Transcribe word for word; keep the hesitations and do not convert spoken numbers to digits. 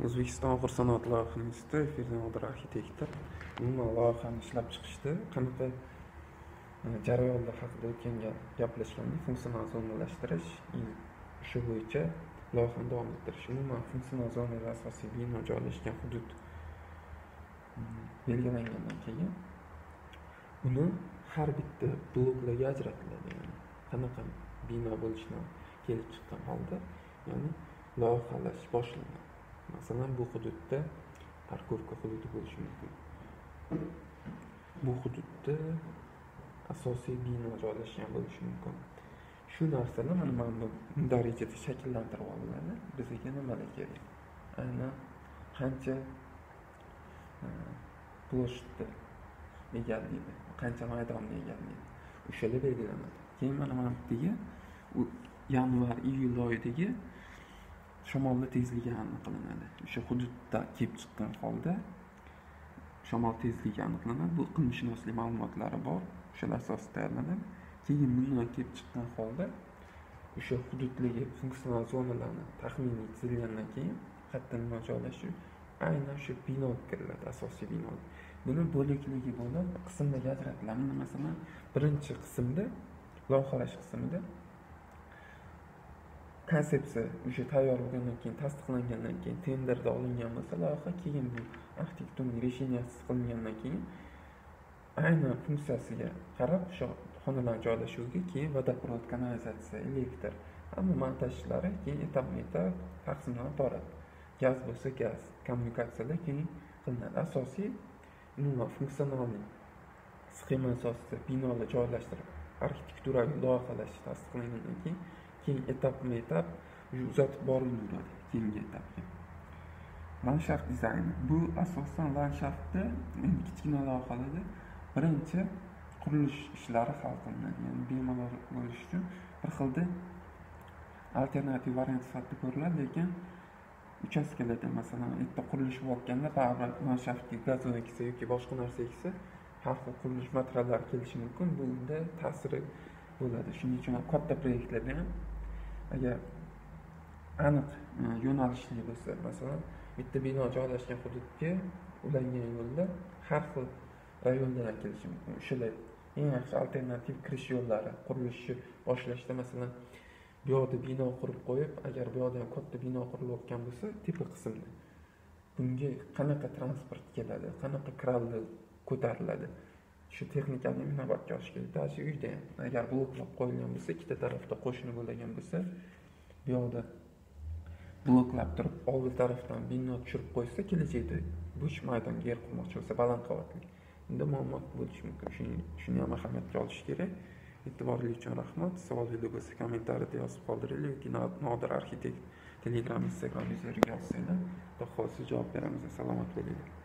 O'zbekiston Og'ir sanoat loyiha instituti Firnodir arxitektor umuman loyihani ishlab chiqishdi. Qanaqa jarayonlar haqida o'tgan gaplashgandik. Funksional zonalashtirish, shu bo'yicha loyihani davom ettirish. Umuman funksional zonalar asosiy bino joylashgan hudud belgilangandan keyin uni har bitta bloklarga ajratiladi. Ya'ni qanaqa bino bo'lishini kelib chiqqan holda, ya'ni loyihalash boshlanadi. Masalan, bu hududda parkovka hududi bo'lishi mumkin. Bu hududda asosiy bino joylashgan bo'lishi mumkin. Shu narsalar mana bu darajada shakllantirib olinadi. Bizga nimalar kerak? Aynan qancha ploshda egallaydi, qancha maydonni egallaydi. O'shalar belgilanadi. Keyin mana mana bittaga yanvar iyul oyidagi shamolli tezligi aniqlanadi. O'sha hududda kelib chiqqan holda shamol tezligi aniqlanadi. Bu qilmishunoslik ma'lumotlari bor. O'shalar asosida tayyorlanadi. Keyin bundan kelib chiqqan holda o'sha hududdagi funksional zonalarni taxminiy chizilgandan keyin qayerda nima joylashish aynan shu bino kiriladi, asosiy bino. Buni bo'lakligi bo'lib qismlarga ajratiladi. Masalan, birinchi qismda loyihalash qismida konsepsiya o'sha tayyor bo'lgandan keyin, tasdiqlangandan keyin, tenderda olingan bo'lsa loyiha, keyin bu arxitekturning resheniyasi qilingandan keyin aynan funksiyasiga qarab o'sha xonalarning joylashuviga, keyin vodoprovod, kanalizatsiya, elektr, hamma montaj ishlari keyin etap-etap taqsimlanib boradi. Gaz bo'lsa gaz, kommunikatsiyalar keyin qilinadi. Asosiy umuman funksionalning sxema asosida binolar joylashtirib, arxitekturaviy loyihalash tasdiqlangandan keyin keyin etapma-etap uzatib borilaveradi keyingi etapga. Landshaft dizayni. Bu asosan landshaftda endi kichkina loyihalarda birinchi qurilish ishlari hal qilinadi. Ya'ni bemalol bo'lish uchun bir xilda alternativ variant sifatida ko'riladi, lekin uchastkalarda masalan bitta qurilish bo'lganda baribir landshaftga gazon eksa yoki boshqa narsa eksa har xil qurilish materiallari kelishi mumkin. Bunda ta'siri bo'ladi. Shuning uchun katta proyektlarda ham agar aniq yo'nalishli bo'lsa, masalan, bitta bino joylashgan hududga ulangan yo'lda har xil rayondan kelishi mumkin. O'shalar eng yaxshi alternativ kirish yo'llari. Qurilishni boshlashda masalan, bu yoqda bino qurib qo'yib, agar bu yoqda ham katta bino qurilayotgan bo'lsa, tepa qismda bunga qanaqa transport keladi, qanaqa kranlar ko'tariladi, shu texnikani inobatga olish kerak. Tashi uyda ham agar bloklab qo'yilgan bo'lsa, ikkita tarafda qo'shni bo'lgan bo'lsa, bu yoqda bloklab turib, oldi tarafdan bino tushirib qo'ysa, kelajakda bo'sh maydonga yer qurmoqchi bo'lsa, baland qavatli, unda muammo bo'lishi mumkin. Shuning shuni ham ahamiyatga olish kerak. E'tiboringiz uchun rahmat. Savolingiz bo'lsa kommentariyada yozib qoldiringlar yoki Nodir arxitekt Telegram, Instagram yuzlariga yozsanglar, xudo xohlasa javob beramiz. Salomat bo'linglar.